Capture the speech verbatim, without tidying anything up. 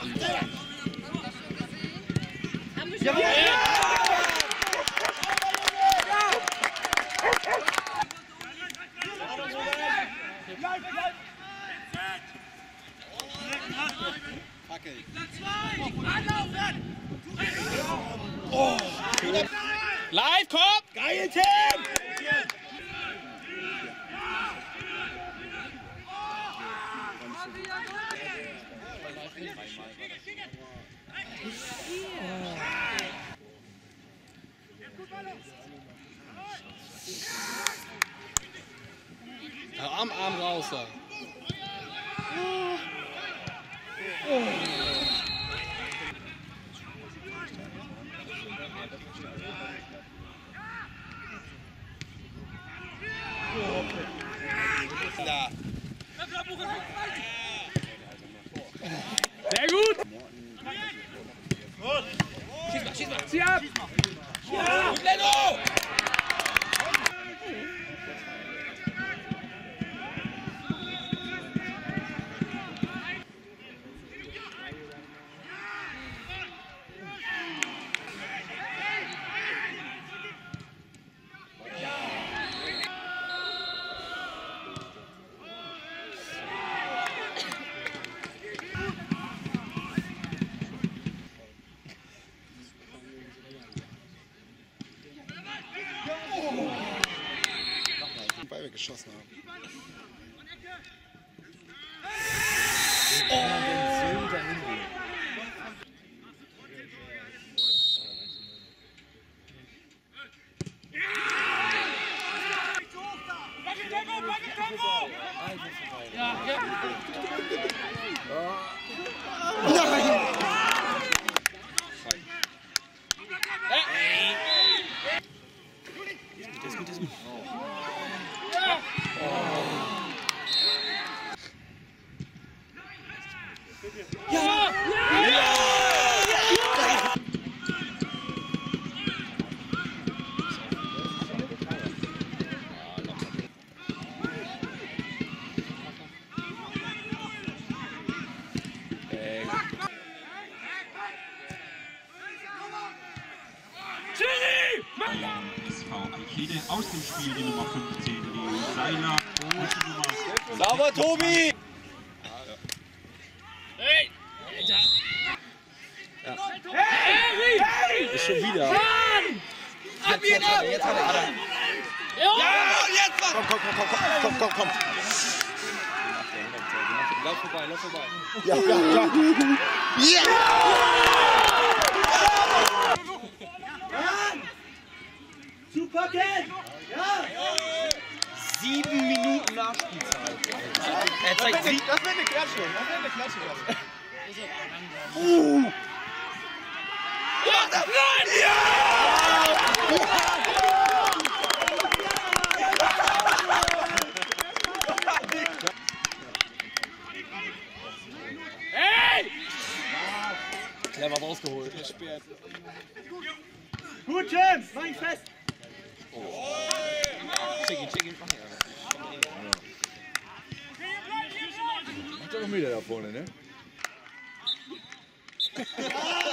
Ja, ja, oh. Live, komm! Geil, Tim! Ja, Arm, Arm raus da. Da. Sehr gut! Schieß mal, schieß mal! Zieh ab! Ja! Und Leno! Ball weggeschossen haben. Ja, ja. Nein! Das ist gut, das ist gut. Ja! Ja! Ja! S V Alkede aus dem Spiel die Nummer fünfzehn, Leon Seiler und die Nummer... Sauber, Tobi! Hey! Ja. Hey! Hey! Ist schon wieder. Ab Jetzt hat er, jetzt hat er. Ja! Ja, jetzt mal! Komm, komm, komm, komm, komm, komm, komm. Lauf vorbei, lauf vorbei. Ja, ja, ja. Ja! Zupacken! Ja! Sieben Minuten Nachspielzeit. Er zeigt sie. Das wird eine Klatsche. Das wird eine Klatsche. Uh! Ja! Nein! Ja! Hey! Clever rausgeholt. Gut, James. Mach ihn fest. Check ihn, check ihn. Macht doch noch Meter da vorne, ne?